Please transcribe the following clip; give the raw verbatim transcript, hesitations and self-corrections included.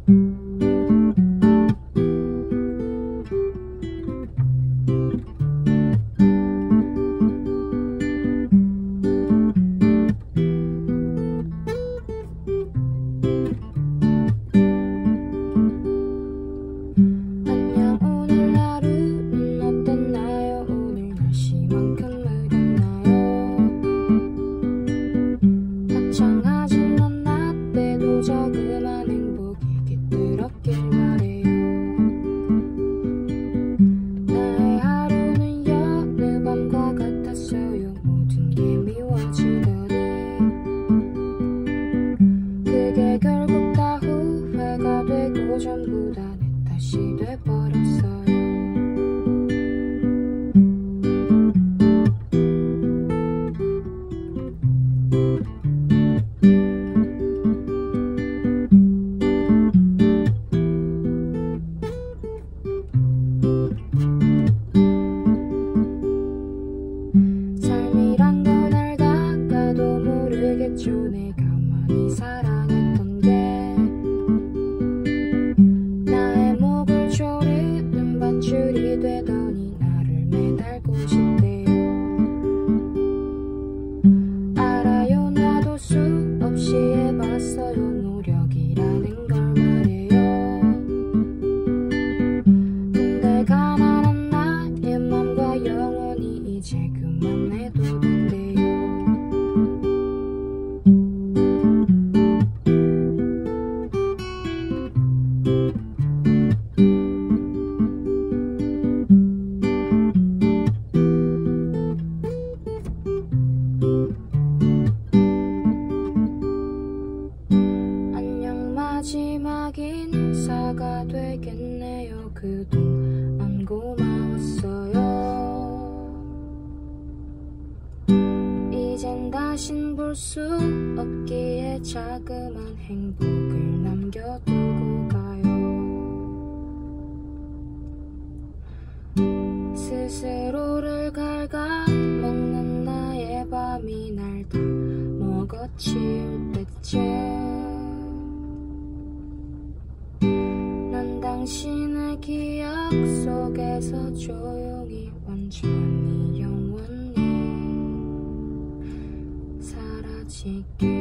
조그만 행복이 깃들었길 바래요. 나의 하루는 여느 밤과 같았어요. 모든 게 미워지더니 그게 결국 다 후회가 되고 전부 다 내 탓이 돼버렸어요. 삶이란 건 알다가도 모르겠죠. 내가 많이 사랑했던 게 나의 목을 조르는 밧줄이 되더니 나를 매달고 싶대요. 알아요, 나도 수없이 해봤어요. 노력이라는 걸 말해요. 근데 가난한 나의 맘과 영혼이 이제 그만해도 된대요. 안녕, 마지막 인사가 되겠네요. 그동안 고마웠어요. 이젠 다신 볼 수 없기에 자그만 행복을 남겨두고 가요. 스스로를 갉아먹는 나의 밤이 날 다 먹어치울 때쯤 난 당신의 기억 속에서 조용히 완전히 영원히 사라지게